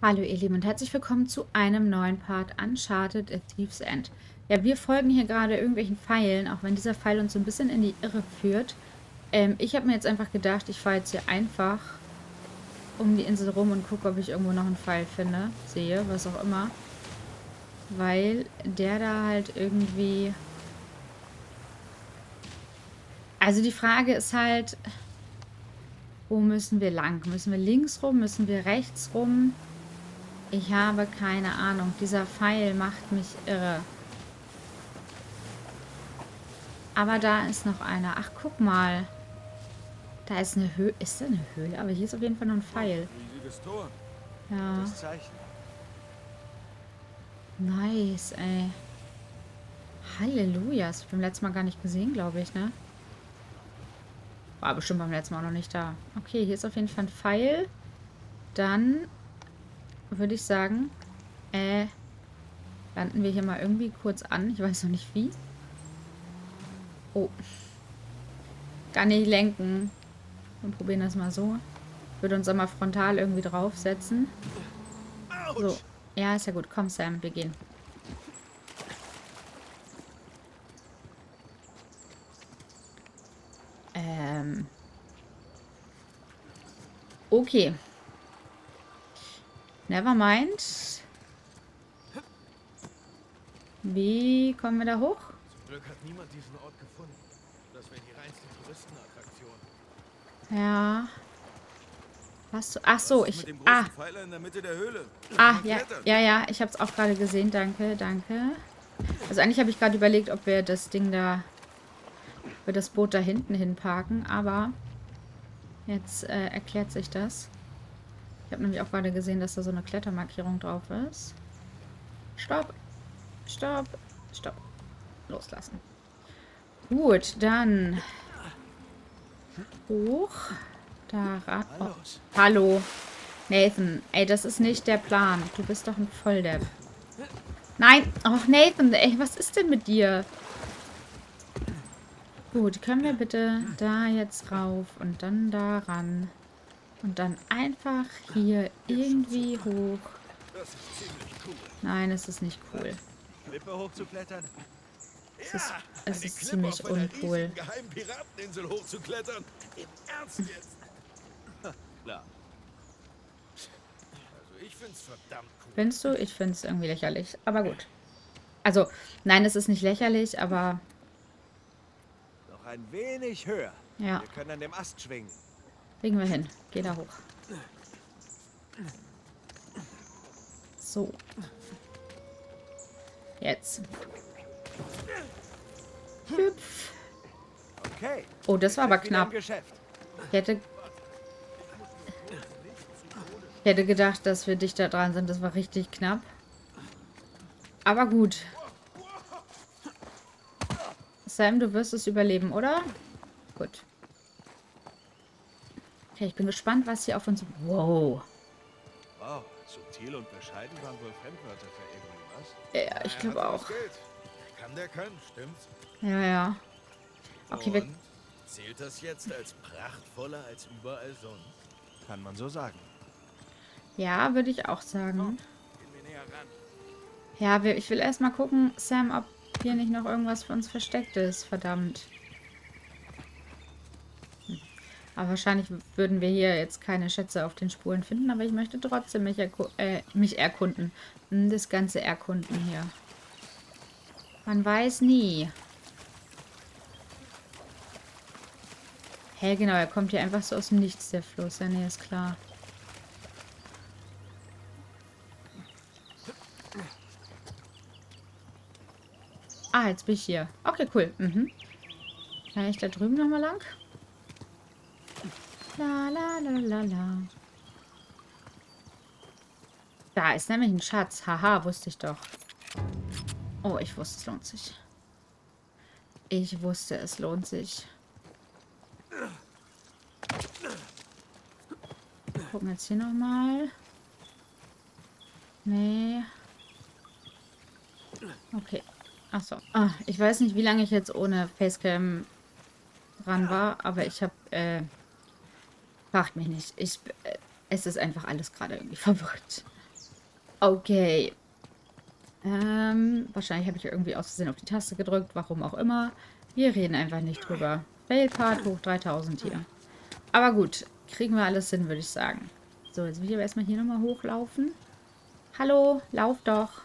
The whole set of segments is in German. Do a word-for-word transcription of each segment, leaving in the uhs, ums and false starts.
Hallo ihr Lieben und herzlich willkommen zu einem neuen Part Uncharted A Thief's End. Ja, wir folgen hier gerade irgendwelchen Pfeilen, auch wenn dieser Pfeil uns so ein bisschen in die Irre führt. Ähm, ich habe mir jetzt einfach gedacht, ich fahre jetzt hier einfach um die Insel rum und gucke, ob ich irgendwo noch einen Pfeil finde, sehe, was auch immer. Weil der da halt irgendwie... Also die Frage ist halt, wo müssen wir lang? Müssen wir links rum? Müssen wir rechts rum? Ich habe keine Ahnung. Dieser Pfeil macht mich irre. Aber da ist noch einer. Ach, guck mal. Da ist eine Höhle. Ist da eine Höhle? Aber hier ist auf jeden Fall noch ein Pfeil. Riesiges Tor. Ja. Das Zeichen. Nice, ey. Halleluja. Das hab ich beim letzten Mal gar nicht gesehen, glaube ich, ne? War bestimmt beim letzten Mal noch nicht da. Okay, hier ist auf jeden Fall ein Pfeil. Dann würde ich sagen, äh, landen wir hier mal irgendwie kurz an. Ich weiß noch nicht wie. Oh. Gar nicht lenken. Wir probieren das mal so. Würde uns einmal frontal irgendwie draufsetzen. So. Ja, ist ja gut. Komm, Sam, wir gehen. Ähm. Okay. Never mind. Wie kommen wir da hoch? Zum Glück hat niemand diesen Ort gefunden. Das wäre die reinste Touristenattraktion. Ja. Was? Ach so, ich. Mit dem Ah, großen Pfeiler in der Mitte der Höhle. ah, Man ja, klettert. ja, ja. Ich habe es auch gerade gesehen. Danke, danke. Also eigentlich habe ich gerade überlegt, ob wir das Ding da, wir das Boot da hinten hinparken, aber jetzt äh, erklärt sich das. Ich habe nämlich auch gerade gesehen, dass da so eine Klettermarkierung drauf ist. Stopp, stopp, stopp. Loslassen. Gut, dann hoch. Da ran. Oh. Hallo. Nathan, ey, das ist nicht der Plan. Du bist doch ein Volldepp. Nein. Och, Nathan, ey, was ist denn mit dir? Gut, können wir bitte da jetzt rauf und dann da ran. Und dann einfach hier irgendwie hoch. Das ist ziemlich cool. Nein, es ist nicht cool. Klippe hochzuklettern? Es ist, Ja, es eine ist Klippe ziemlich auf einer uncool. riesigen geheimen Pirateninsel hochzuklettern. Im Ernst jetzt? Klar. Also ich find's verdammt cool. Findest du? Ich finde es irgendwie lächerlich. Aber gut. Also, nein, es ist nicht lächerlich, aber Noch ein wenig höher. ja, Wir können an dem Ast schwingen. kriegen wir hin. Geh da hoch. So. Jetzt. Hüpf. Okay. Oh, das war aber Wieder im knapp. Geschäft. Ich hätte, ich hätte gedacht, dass wir dichter dran sind. Das war richtig knapp. Aber gut. Sam, du wirst es überleben, oder? Gut. Okay, ich bin gespannt, was hier auf uns... Wow. Wow, subtil und bescheiden waren wohl Fremdwörter für irgendwie was. Ja, ich Er glaube hat auch. das Geld. Kann der können, stimmt's? Ja, ja. Okay, wir... Und zählt das jetzt als prachtvoller als überall sonst? Kann man so sagen. Ja, würde ich auch sagen. Gehen wir näher ran. Ja, wir, ich will erstmal gucken, Sam, ob hier nicht noch irgendwas für uns versteckt ist. Verdammt. Hm. Aber wahrscheinlich würden wir hier jetzt keine Schätze auf den Spuren finden, aber ich möchte trotzdem mich, erku äh, mich erkunden. Hm, Das ganze Erkunden hier. Man weiß nie. Hä, hey, genau, er kommt hier einfach so aus dem Nichts, der Fluss. Ja, nee, ist klar. Ah, jetzt bin ich hier. Okay, cool. Mhm. Kann ich da drüben nochmal lang? La, la, la, la, la. Da ist nämlich ein Schatz. Haha, wusste ich doch. Oh, ich wusste, es lohnt sich. Ich wusste, es lohnt sich. Gucken wir jetzt hier nochmal. Nee. Okay. Achso. Ah, ich weiß nicht, wie lange ich jetzt ohne Facecam dran war, aber ich habe, äh, fragt mich nicht. Ich, äh, es ist einfach alles gerade irgendwie verrückt. Okay. Ähm, wahrscheinlich habe ich irgendwie aus Versehen auf die Taste gedrückt, warum auch immer. Wir reden einfach nicht drüber. Failpart hoch dreitausend hier. Aber gut, kriegen wir alles hin, würde ich sagen. So, jetzt will ich aber erstmal hier nochmal hochlaufen. Hallo, lauf doch.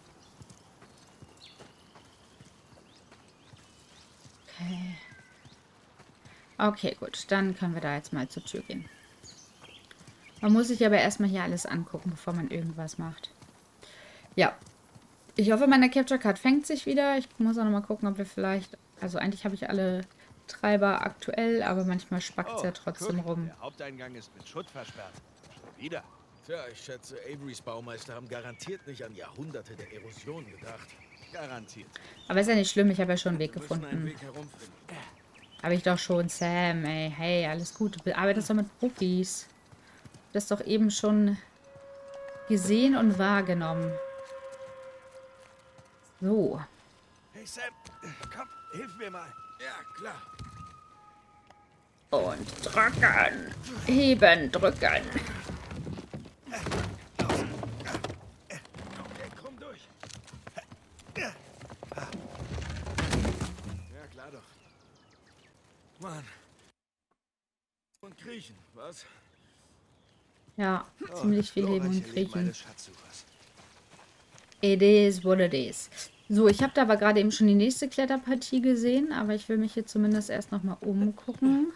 Okay. Okay, gut, dann können wir da jetzt mal zur Tür gehen. Man muss sich aber erstmal hier alles angucken, bevor man irgendwas macht. Ja. Ich hoffe, meine Capture Card fängt sich wieder. Ich muss auch nochmal gucken, ob wir vielleicht... Also eigentlich habe ich alle Treiber aktuell, aber manchmal spackt es Oh, ja trotzdem guck, rum. der Haupteingang ist mit Schutt versperrt. Schon wieder. Tja, ich schätze, Averys Baumeister haben garantiert nicht an Jahrhunderte der Erosion gedacht. Garantiert. Aber ist ja nicht schlimm, ich habe ja schon einen Weg Wir müssen einen gefunden. Weg herumfinden. Habe ich doch schon, Sam, ey. Hey, alles gut. Du arbeitest doch mit Profis. Das doch eben schon gesehen und wahrgenommen. So. Hey Sam, komm, hilf mir mal. Ja, klar. Und drücken. Heben, drücken. Okay, komm durch. Ja, klar doch. Mann. Und kriechen, was? Ja, ziemlich viel Heben und glorreiche Leben Kriechen. eines Schatzsuchers. It is what it is. So, ich habe da aber gerade eben schon die nächste Kletterpartie gesehen, aber ich will mich hier zumindest erst nochmal umgucken.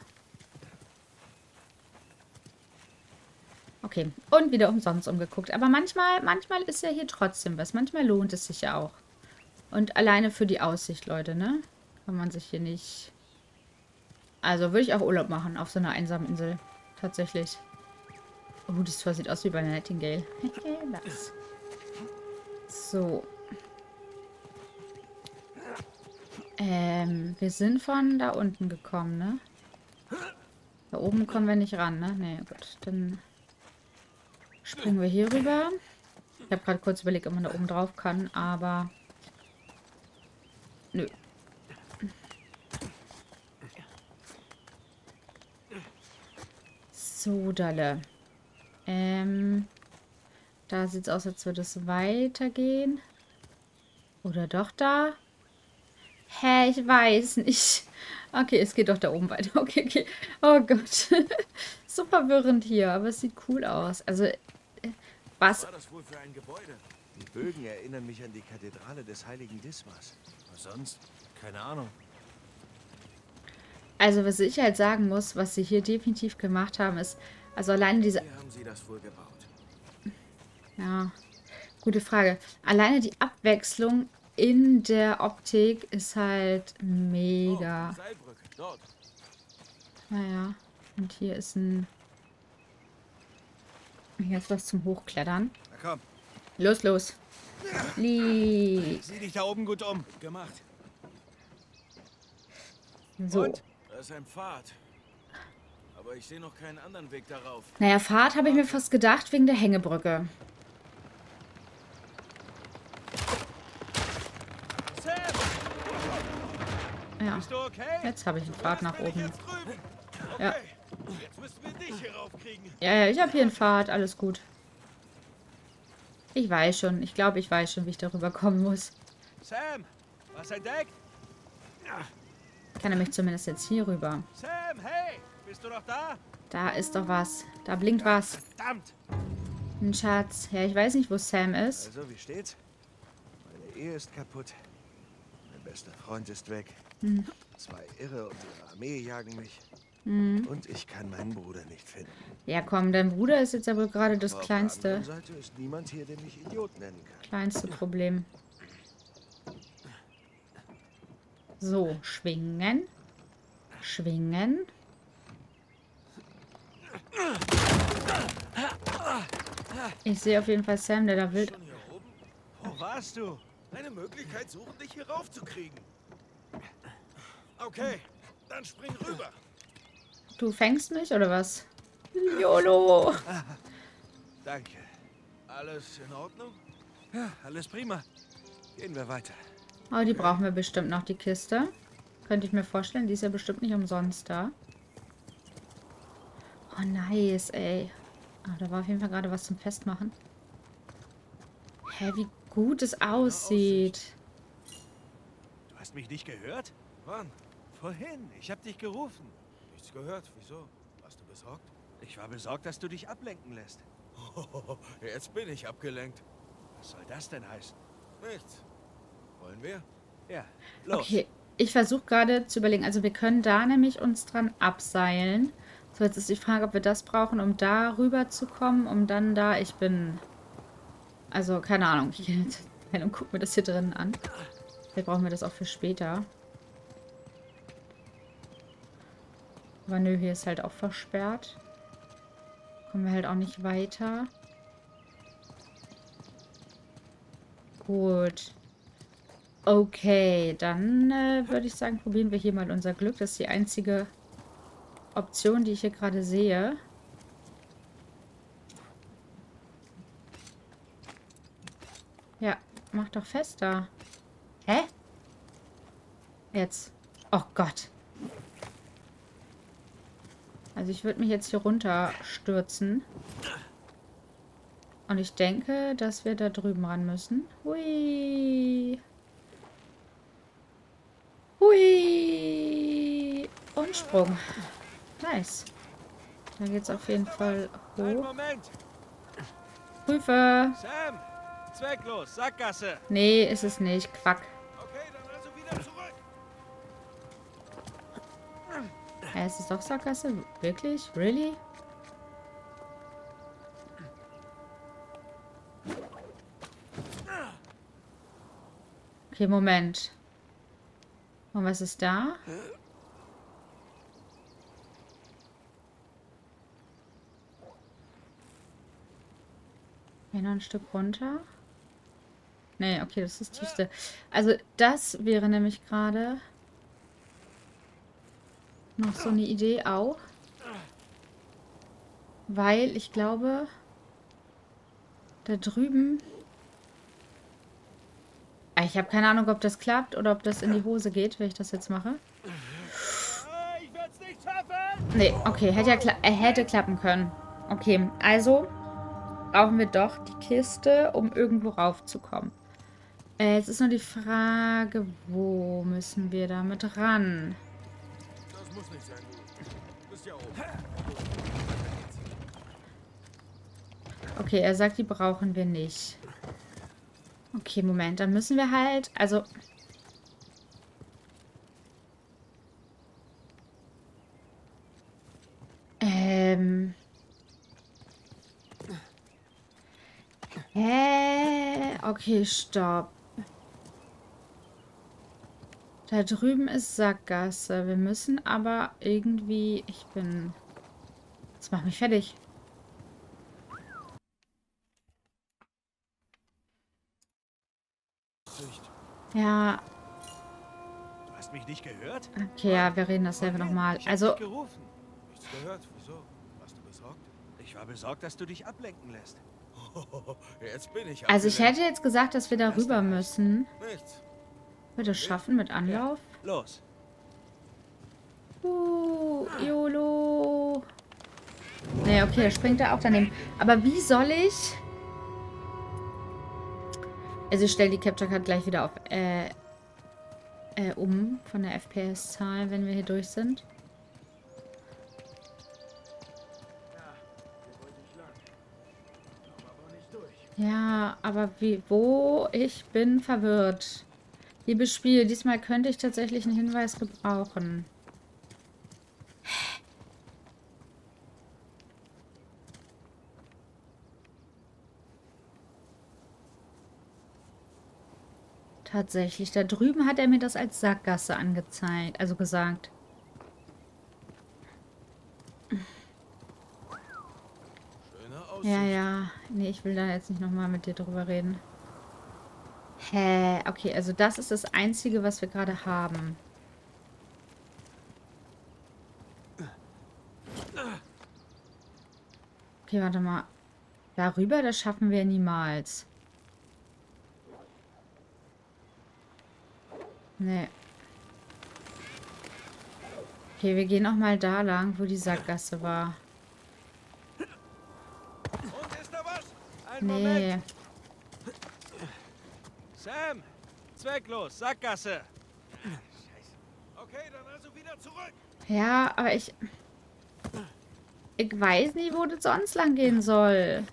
Okay, und wieder umsonst umgeguckt. Aber manchmal, manchmal ist ja hier trotzdem was. Manchmal lohnt es sich ja auch. Und alleine für die Aussicht, Leute, ne? Kann man sich hier nicht... Also würde ich auch Urlaub machen auf so einer einsamen Insel. Tatsächlich. Oh, das Tor sieht aus wie bei Nightingale. Das. So. Ähm, wir sind von da unten gekommen, ne? Da oben kommen wir nicht ran, ne? Ne, gut. Dann springen wir hier rüber. Ich habe gerade kurz überlegt, ob man da oben drauf kann, aber... Nö. So, Dalle. Ähm... Da sieht es aus, als würde es weitergehen. Oder doch da? Hä, ich weiß nicht. Okay, es geht doch da oben weiter. Okay, okay. Oh Gott. So verwirrend hier, aber es sieht cool aus. Also, äh, was? Was war das wohl für ein Gebäude? Die Bögen erinnern mich an die Kathedrale des heiligen Dismas. Was sonst? Keine Ahnung. Also, was ich halt sagen muss, was sie hier definitiv gemacht haben, ist, also alleine diese... Wie haben sie das wohl gebaut? Ja, gute Frage. Alleine die Abwechslung in der Optik ist halt mega. Oh, Seilbrücke, dort. Naja, und hier ist ein... Hier ist was zum Hochklettern. Na komm, Los, los. Lie sieh dich da oben gut um. Gut gemacht. so. Und? Da ist ein Pfad. Aber ich sehe noch keinen anderen Weg darauf. Naja, Fahrt habe ich mir fast gedacht, wegen der Hängebrücke. Sam! Ja, Bist du okay? jetzt habe ich einen Pfad nach bin ich oben. jetzt drüben. Ja. Okay. Jetzt müssen wir dich hier raufkriegen. Ja, ja, ich habe hier einen Pfad, alles gut. Ich weiß schon, ich glaube, ich weiß schon, wie ich darüber kommen muss. Sam, was entdeckt? Ich kann nämlich zumindest jetzt hier rüber. Sam, hey, bist du noch da? Da ist doch was. Da blinkt was. Verdammt. Ein Schatz. Ja, ich weiß nicht, wo Sam ist. Also, wie steht's? Meine Ehe ist kaputt. Mein bester Freund ist weg. Hm. Zwei Irre und ihre Armee jagen mich. Hm. Und ich kann meinen Bruder nicht finden. Ja, komm, dein Bruder ist jetzt ja wohl gerade das Aber auf kleinste, der anderen Seite ist niemand hier, der mich Idiot nennen kann. kleinste Problem. So, schwingen. Schwingen. Ich sehe auf jeden Fall Sam, der da wild... Schon hier oben? Wo warst du? Eine Möglichkeit suchen, dich hier raufzukriegen. Okay, dann spring rüber. Du fängst mich, oder was? YOLO! Danke. Alles in Ordnung? Ja, alles prima. Gehen wir weiter. Oh, die brauchen wir bestimmt noch, die Kiste. Könnte ich mir vorstellen, die ist ja bestimmt nicht umsonst da. Oh, nice, ey. Ah, da war auf jeden Fall gerade was zum Festmachen. Hä, wie gut es aussieht. Du hast mich nicht gehört? Wann? Vorhin. Ich habe dich gerufen. Nichts gehört. Wieso? Warst du besorgt? Ich war besorgt, dass du dich ablenken lässt. Jetzt bin ich abgelenkt. Was soll das denn heißen? Nichts. Wollen wir? Ja, los. Okay, ich versuche gerade zu überlegen. Also wir können da nämlich uns dran abseilen. So, jetzt ist die Frage, ob wir das brauchen, um da rüber zu kommen, um dann da... Ich bin... Also, keine Ahnung. Ich gehe jetzt hin und gucke mir das hier drinnen an. Vielleicht brauchen wir das auch für später. Aber nö, hier ist halt auch versperrt. Kommen wir halt auch nicht weiter. Gut. Okay, dann äh, würde ich sagen, probieren wir hier mal unser Glück. Das ist die einzige Option, die ich hier gerade sehe. Ja, mach doch fester. Hä? Jetzt. Oh Gott. Also ich würde mich jetzt hier runterstürzen. Und ich denke, dass wir da drüben ran müssen. Hui. Hui. Und Sprung. Nice. Da geht's auf jeden Fall Einen hoch. Moment. Prüfe. Sam, zwecklos, Sackgasse. Nee, ist es nicht. Quack. Okay, dann also wieder zurück. Ja, ist es doch Sackgasse? Wirklich? Really? Okay, Moment. Und was ist da? Hier noch ein Stück runter. Nee, okay, das ist das tiefste. Also das wäre nämlich gerade noch so eine Idee auch. Weil ich glaube, da drüben... Ich habe keine Ahnung, ob das klappt oder ob das in die Hose geht, wenn ich das jetzt mache. Ich werd's nicht schaffen. Nee, okay, hätte ja kla äh, hätte klappen können. Okay, also brauchen wir doch die Kiste, um irgendwo raufzukommen. Äh, jetzt ist nur die Frage, wo müssen wir damit ran? Das muss nicht sein, du bist ja oben. Okay, er sagt, die brauchen wir nicht. Okay, Moment, dann müssen wir halt, also... Ähm... Hä? Okay, stopp. Da drüben ist Sackgasse. Wir müssen aber irgendwie... Ich bin... Das macht mich fertig. Ja, Du hast mich nicht gehört? okay, ja, wir reden dasselbe Vorhin. nochmal. Ich hab Also, dich gerufen. Nichts gehört. Wieso? Warst du besorgt? Ich war besorgt, dass du dich ablenken lässt. Jetzt bin ich also ich abgelenkt. hätte jetzt gesagt, dass wir da rüber müssen. Nichts. Wir das schaffen mit Anlauf. Los. Uh, YOLO. Nee, okay, er springt da auch daneben. Aber wie soll ich... Also ich stelle die Capture Card gleich wieder auf äh, äh, um von der F P S-Zahl, wenn wir hier durch sind. Ja, aber wie, wo? Ich bin verwirrt. Liebes Spiel, diesmal könnte ich tatsächlich einen Hinweis gebrauchen. Tatsächlich, da drüben hat er mir das als Sackgasse angezeigt, also gesagt. Schöne Aussicht. Ja, ja. Nee, ich will da jetzt nicht nochmal mit dir drüber reden. Hä? Okay, also das ist das Einzige, was wir gerade haben. Okay, warte mal. Darüber, das schaffen wir niemals. Nee. Okay, wir gehen auch mal da lang, wo die Sackgasse war. Und ist da was? Ein Nee. Moment. Sam! Zwecklos, Sackgasse! Okay, dann also wieder zurück. Ja, aber ich... Ich weiß nicht, wo das sonst lang gehen soll.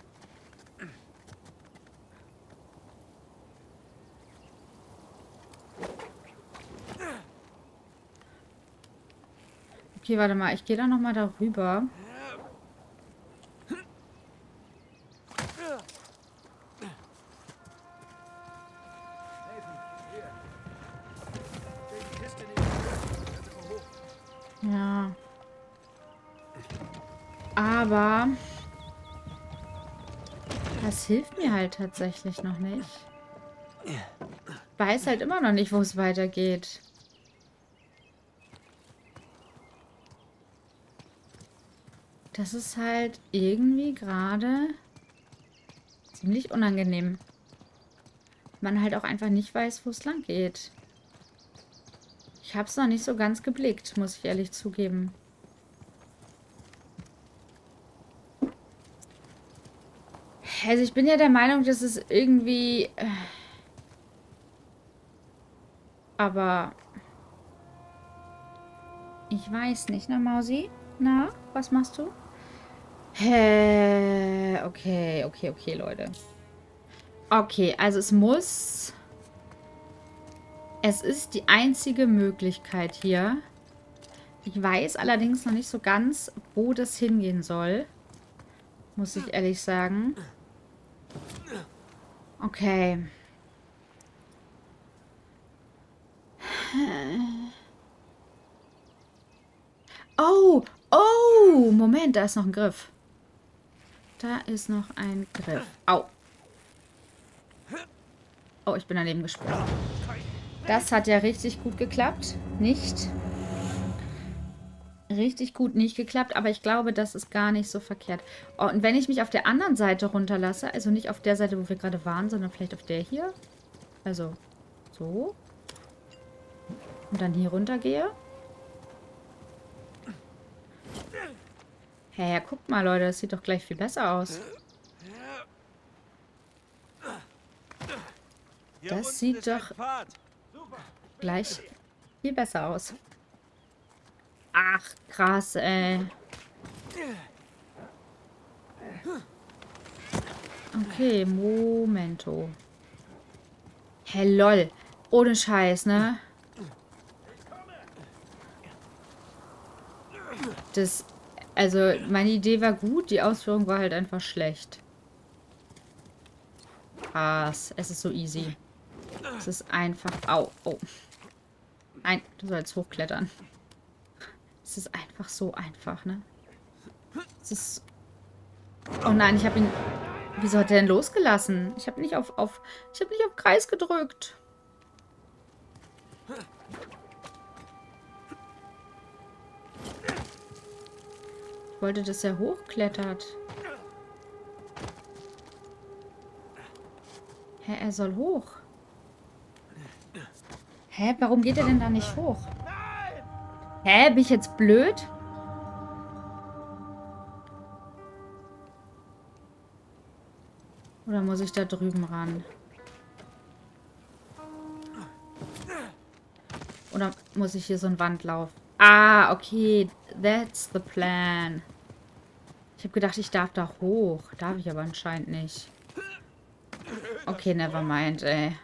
Okay, warte mal. Ich gehe da nochmal darüber. Ja. Aber das hilft mir halt tatsächlich noch nicht. Ich weiß halt immer noch nicht, wo es weitergeht. Das ist halt irgendwie gerade ziemlich unangenehm. Man halt auch einfach nicht weiß, wo es lang geht. Ich habe es noch nicht so ganz geblickt, muss ich ehrlich zugeben. Also ich bin ja der Meinung, dass es irgendwie... Aber... Ich weiß nicht, ne Mausi? Na, was machst du? Hä? Okay, okay, okay, Leute. Okay, also es muss... Es ist die einzige Möglichkeit hier. Ich weiß allerdings noch nicht so ganz, wo das hingehen soll. Muss ich ehrlich sagen. Okay. Oh, oh, Moment, da ist noch ein Griff. Da ist noch ein Griff. Au. Oh, ich bin daneben gesprungen. Das hat ja richtig gut geklappt. Nicht. Richtig gut nicht geklappt, aber ich glaube, das ist gar nicht so verkehrt. Oh, und wenn ich mich auf der anderen Seite runterlasse, also nicht auf der Seite, wo wir gerade waren, sondern vielleicht auf der hier. Also, so. Und dann hier runter gehe. Hä, hey, ja, guckt mal, Leute, das sieht doch gleich viel besser aus. Das sieht doch gleich viel besser aus. Ach, krass, ey. Okay, Momento. Hey, lol. Ohne Scheiß, ne? Das, also, meine Idee war gut, die Ausführung war halt einfach schlecht. Krass, es ist so easy. Es ist einfach... Au, oh. Nein, du sollst hochklettern. Es ist einfach so einfach, ne? Es ist... Oh nein, ich habe ihn... Wieso hat er denn losgelassen? Ich habe nicht auf, auf... Ich habe nicht auf Kreis gedrückt. Ich wollte, dass er hochklettert. Hä, er soll hoch. Hä, warum geht er denn da nicht hoch? Hä, bin ich jetzt blöd? Oder muss ich da drüben ran? Oder muss ich hier so einen Wandlauf? Ah, okay. That's the plan. Ich habe gedacht, ich darf da hoch. Darf ich aber anscheinend nicht. Okay, never mind, ey.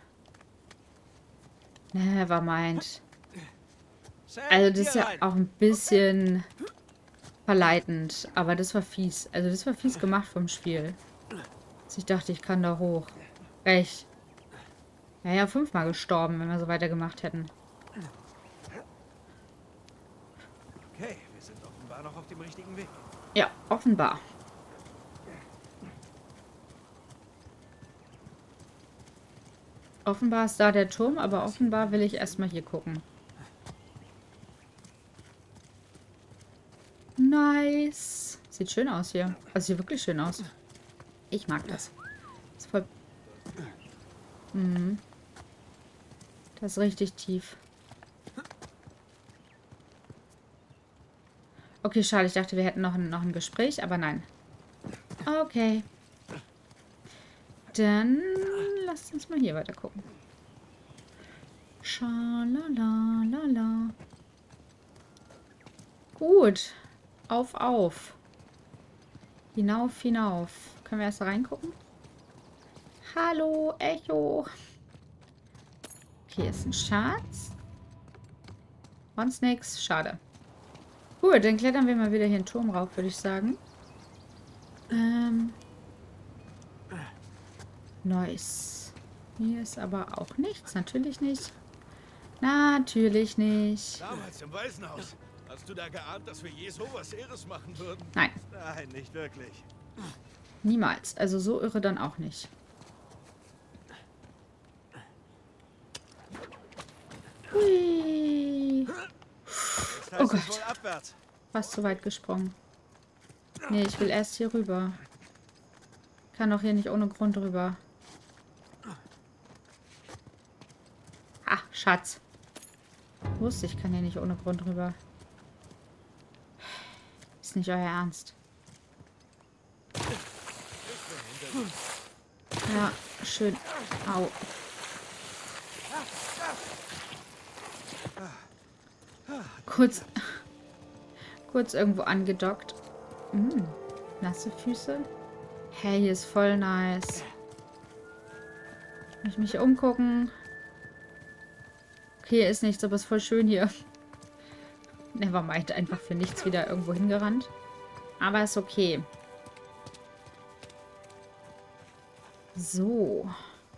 Never mind. Also das ist ja auch ein bisschen verleitend. Aber das war fies. Also das war fies gemacht vom Spiel. Ich dachte, ich kann da hoch. Echt. Ja, ja, fünfmal gestorben, wenn wir so weitergemacht hätten. Okay, wir sind offenbar noch auf dem richtigen Weg. Ja, offenbar. Offenbar ist da der Turm, aber offenbar will ich erstmal hier gucken. Nice. Sieht schön aus hier. Also sieht wirklich schön aus. Ich mag das. Das ist voll... Mhm. Das ist richtig tief. Okay, schade. Ich dachte, wir hätten noch ein, noch ein Gespräch, aber nein. Okay. Dann lasst uns mal hier weiter gucken. Schalalalala. Gut. Auf, auf. Hinauf, hinauf. Können wir erst reingucken? Hallo, Echo. Okay, ist ein Schatz. Sonst nix. Schade. Gut, dann klettern wir mal wieder hier einen Turm rauf, würde ich sagen. Ähm. Nice. Hier ist aber auch nichts. Natürlich nicht. Natürlich nicht. Damals im Waisenhaus. Hast du da geahnt, dass wir je sowas Irres machen würden? Nein, Nein, nicht wirklich. niemals. Also so irre dann auch nicht. Hui. Jetzt Oh heißt Gott. es wohl abwärts. Fast zu weit gesprungen. Nee, ich will erst hier rüber. Kann doch hier nicht ohne Grund rüber. Ah, Schatz. Wusste ich, kann hier nicht ohne Grund rüber. Ist nicht euer Ernst. Ja, schön. Au. Kurz, kurz irgendwo angedockt. Mm, nasse Füße. Hey, hier ist voll nice. Muss ich mich hier umgucken? Okay, hier ist nichts, aber es ist voll schön hier. Nevermind, einfach für nichts wieder irgendwo hingerannt. Aber ist okay. So.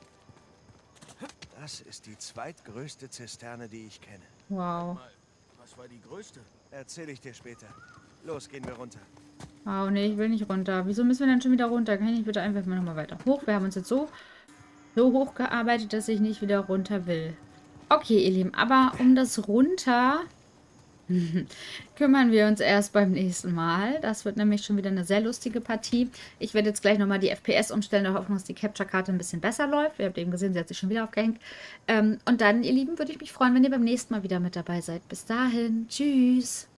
Das ist die zweitgrößte Zisterne, die ich kenne. Wow. Was war die größte? Erzähle ich dir später. Los, gehen wir runter. Wow, nee, ich will nicht runter. Wieso müssen wir denn schon wieder runter? Kann ich nicht bitte einfach mal nochmal weiter hoch? Wir haben uns jetzt so, so hoch gearbeitet, dass ich nicht wieder runter will. Okay, ihr Lieben, aber um das runter kümmern wir uns erst beim nächsten Mal. Das wird nämlich schon wieder eine sehr lustige Partie. Ich werde jetzt gleich nochmal die F P S umstellen, in der Hoffnung, dass die Capture-Karte ein bisschen besser läuft. Ihr habt eben gesehen, sie hat sich schon wieder aufgehängt. Ähm, und dann, ihr Lieben, würde ich mich freuen, wenn ihr beim nächsten Mal wieder mit dabei seid. Bis dahin, tschüss!